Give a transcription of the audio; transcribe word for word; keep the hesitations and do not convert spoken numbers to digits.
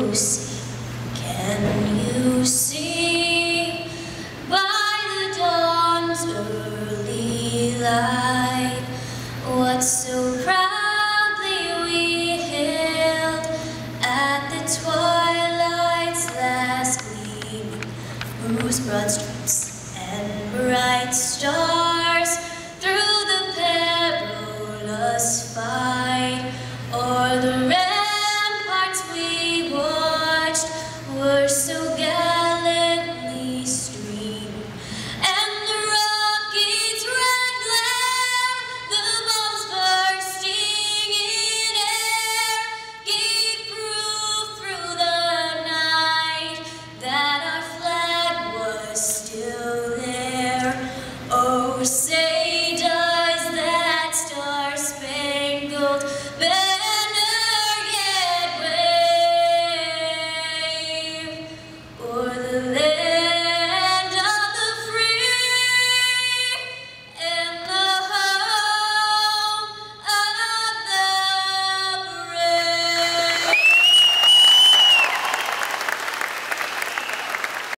you see, can you see by the dawn's early light what so proudly we hailed at the twilight's last gleaming, whose broad streets and bright